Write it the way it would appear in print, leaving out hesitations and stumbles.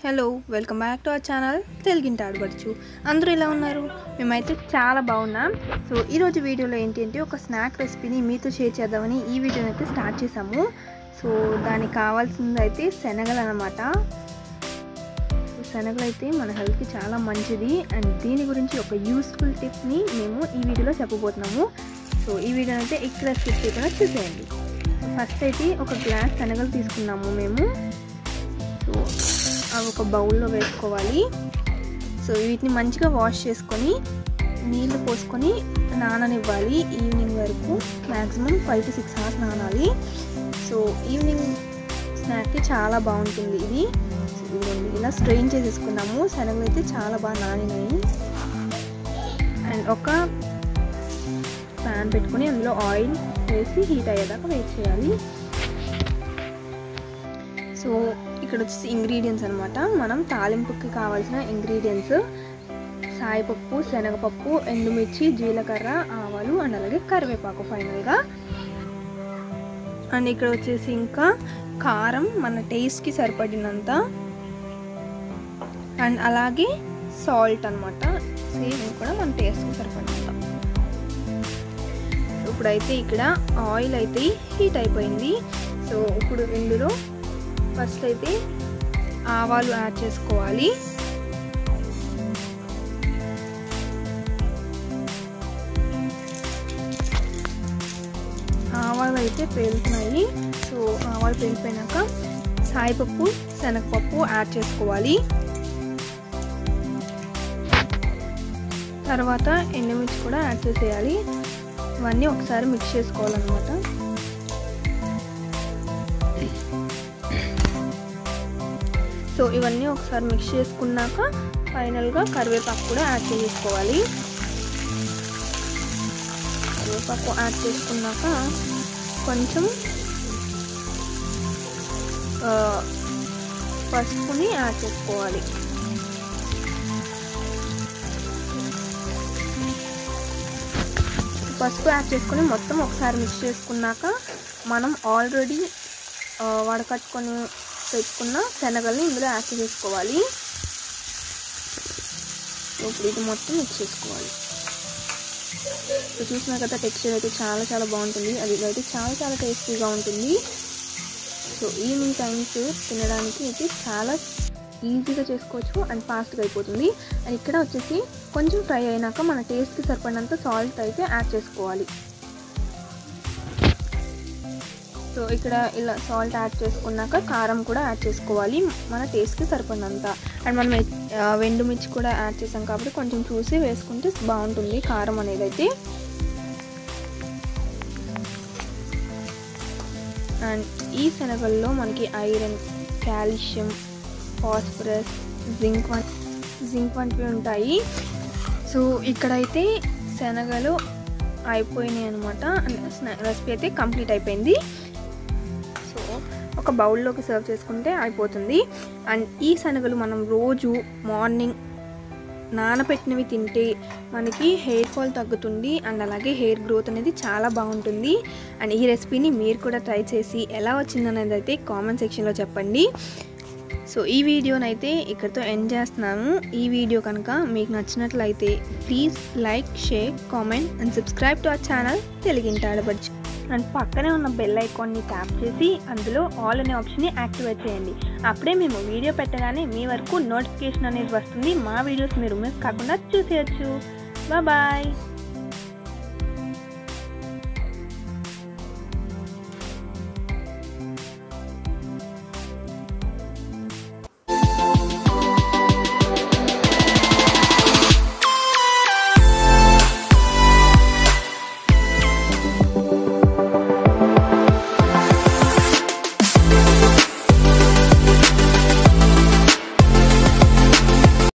Hello welcome back to our channel తెలుగుంటి ఆడపడుచు. అందరూ ఎలా ఉన్నారు? మేమైతే చాలా బాగున్నాం. సో ఈరోజు వీడియోలో ఏంటంటే ఒక స్నాక్ రెసిపీని మీతో షేర్ చేద్దామని ఈ వీడియోని అయితే స్టార్ట్ చేసాము. సో దానికి కావాల్సింది అయితే శనగలు అన్నమాట. శనగలు అయితే మన హెల్త్కి చాలా మంచిది అండ్ దీని గురించి ఒక యూస్ఫుల్ టిప్ని మేము ఈ వీడియోలో చెప్పబోతున్నాము. సో ఈ వీడియోని అయితే ఇక్కడ స్కిప్ చేయకుండా చూసేయండి. ఫస్ట్ అయితే ఒక గ్లాస్ శనగలు తీసుకున్నాము మేము. సో అవి ఒక బౌల్లో వేసుకోవాలి. సో వీటిని మంచిగా వాష్ చేసుకొని నీళ్ళు పోసుకొని నాననివ్వాలి. ఈవినింగ్ వరకు మ్యాక్సిమం 5 to 6 hours నానాలి. సో ఈవినింగ్ స్నాక్కి చాలా బాగుంటుంది ఇది. ఇలా స్ట్రెయిన్ చేసేసుకున్నాము. శనగలు అయితే చాలా బాగా నానినాయి. అండ్ ఒక ప్యాన్ పెట్టుకొని అందులో ఆయిల్ వేసి హీట్ అయ్యేదాకా వెయిట్ చేయాలి. సో ఇక్కడ వచ్చేసి ఇంగ్రీడియంట్స్ అనమాట. మనం తాలింపుకి కావాల్సిన ఇంగ్రీడియంట్స్ సాయిపప్పు, శనగపప్పు, ఎండుమిర్చి, జీలకర్ర, ఆవాలు అండ్ అలాగే కరివేపాకు ఫైనల్గా. అండ్ ఇక్కడ వచ్చేసి ఇంకా కారం మన టేస్ట్కి సరిపడినంత అండ్ అలాగే సాల్ట్ అనమాట. సేమ్ కూడా మన టేస్ట్కి సరిపడినంత. ఇప్పుడైతే ఇక్కడ ఆయిల్ అయితే హీట్ అయిపోయింది. సో ఇప్పుడు ఇందులో ఫస్ట్ అయితే ఆవాలు యాడ్ చేసుకోవాలి. ఆవాలు అయితే పేలుతున్నాయి. సో ఆవాలు పేలిపోయినాక సాయిపప్పు, శనగపప్పు యాడ్ చేసుకోవాలి. తర్వాత ఎండుమిర్చి కూడా యాడ్ చేసేయాలి. ఇవన్నీ ఒకసారి మిక్స్ చేసుకోవాలన్నమాట. సో ఇవన్నీ ఒకసారి మిక్స్ చేసుకున్నాక ఫైనల్గా కరివేపాకు కూడా యాడ్ చేసుకోవాలి. కరివేపాకు యాడ్ చేసుకున్నాక కొంచెం పసుపుని యాడ్ చేసుకోవాలి. పసుపు యాడ్ చేసుకొని మొత్తం ఒకసారి మిక్స్ చేసుకున్నాక మనం ఆల్రెడీ వడకట్టుకొని పెట్టుకున్న శనగల్ని ఇందులో యాడ్ చేసుకోవాలి. ఇప్పుడు ఇది మొత్తం మిక్స్ చేసుకోవాలి. సో చూసినా కదా టెక్స్చర్ అయితే చాలా బాగుంటుంది. అది అయితే చాలా టేస్టీగా ఉంటుంది. సో ఈవినింగ్ టైమ్స్ తినడానికి అయితే చాలా ఈజీగా చేసుకోవచ్చు అండ్ ఫాస్ట్గా అయిపోతుంది. అండ్ ఇక్కడ వచ్చేసి కొంచెం ఫ్రై అయినాక మన టేస్ట్కి సరిపడినంత సాల్ట్ అయితే యాడ్ చేసుకోవాలి. సో ఇక్కడ ఇలా సాల్ట్ యాడ్ చేసుకున్నాక కారం కూడా యాడ్ చేసుకోవాలి మన టేస్ట్కి సరిపడినంత. అండ్ మనం ఎండుమిర్చి కూడా యాడ్ చేసాం కాబట్టి కొంచెం చూసి వేసుకుంటే బాగుంటుంది కారం అనేది అయితే. అండ్ ఈ శనగల్లో మనకి ఐరన్, కాల్షియం, ఫాస్ఫరస్, జింక్ వంటివి ఉంటాయి. సో ఇక్కడైతే శనగలు అయిపోయినాయి అనమాట. రెసిపీ అయితే కంప్లీట్ అయిపోయింది. ఒక బౌల్లోకి సర్వ్ చేసుకుంటే అయిపోతుంది. అండ్ ఈ శనగలు మనం రోజు మార్నింగ్ నానబెట్టినవి తింటే మనకి హెయిర్ ఫాల్ తగ్గుతుంది అండ్ అలాగే హెయిర్ గ్రోత్ అనేది చాలా బాగుంటుంది. అండ్ ఈ రెసిపీని మీరు కూడా ట్రై చేసి ఎలా వచ్చిందనేది అయితే కామెంట్ సెక్షన్లో చెప్పండి. సో ఈ వీడియోనైతే ఇక్కడితో ఎండ్ చేస్తున్నాను. ఈ వీడియో కనుక మీకు నచ్చినట్లయితే please like, share, comment and subscribe to our channel తెలుగుంటి ఆడపడుచు. అండ్ పక్కనే ఉన్న బెల్ ఐకాన్ని ట్యాప్ చేసి అందులో ఆల్ అనే ఆప్షన్ని యాక్టివేట్ చేయండి. అప్పుడే మేము వీడియో పెట్టగానే మీ వరకు నోటిఫికేషన్ అనేది వస్తుంది. మా వీడియోస్ మీరు మిస్ కాకుండా చూసేయచ్చు. బాయ్.